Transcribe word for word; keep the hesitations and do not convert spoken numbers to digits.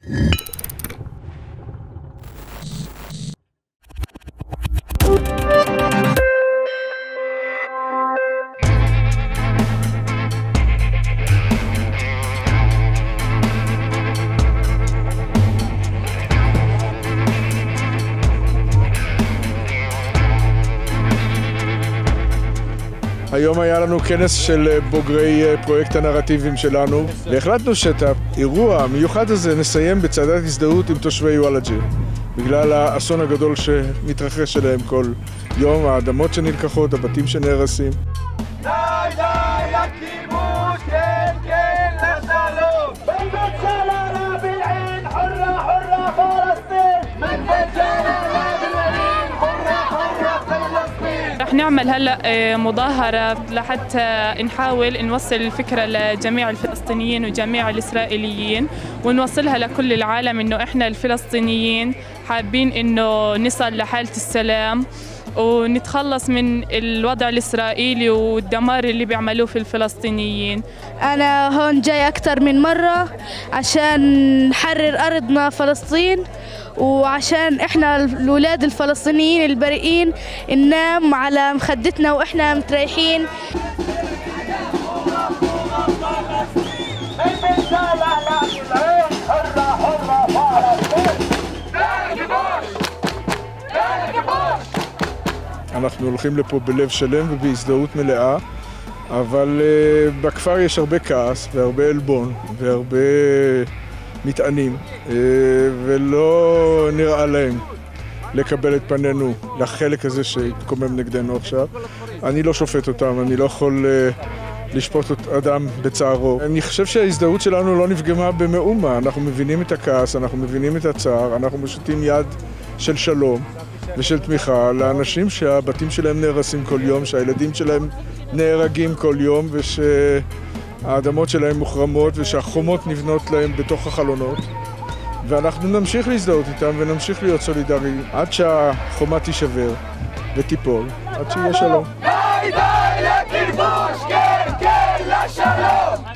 היום היה לנו כנס של בוגרי פרויקט הנרטיבים שלנו, והחלטנו שאת האירוע המיוחד הזה נסיים בצעדת הזדהות עם תושבי וולאג'ה, בגלל האסון הגדול שמתרחש אליהם כל יום, האדמות שנלקחות, הבתים שנהרסים. די די לכיבוש, כן כן לשלום! בנג'לה בלעין, חורה חורה פלסטין! בנג'לה בלעין, חורה חורה פלסטין! رح نعمل هلا مظاهرة لحتى نحاول نوصل الفكرة لجميع الفلسطينيين وجميع الإسرائيليين ونوصلها لكل العالم إنه إحنا الفلسطينيين حابين إنه نصل لحالة السلام ونتخلص من الوضع الإسرائيلي والدمار اللي بيعملوه في الفلسطينيين. أنا هون جاي أكثر من مرة عشان نحرر أرضنا فلسطين، وعشان إحنا الأولاد الفلسطينيين البريئين ننام على مخدتنا وإحنا متريحين. אנחנו הולכים לפה בלב שלם ובהזדהות מלאה, אבל uh, בכפר יש הרבה כעס והרבה אלבון והרבה מטענים, uh, ולא נראה להם לקבל את פנינו לחלק הזה שהתקומם נגדנו עכשיו. אני לא שופט אותם, אני לא יכול uh, לשפוט אדם בצערו. אני חושב שההזדהות שלנו לא נפגמה במאומה, אנחנו מבינים את הכעס, אנחנו מבינים את הצער, אנחנו מושיטים יד של שלום ושל תמיכה לאנשים שהבתים שלהם נהרסים כל יום, שהילדים שלהם נהרגים כל יום ושהאדמות שלהם מוחרמות ושהחומות נבנות להם בתוך החלונות, ואנחנו נמשיך להזדהות איתם ונמשיך להיות סולידריים עד שהחומה תישבר ותיפול, עד שיהיה שלום. די די לכיבוש, כן כן לשלום!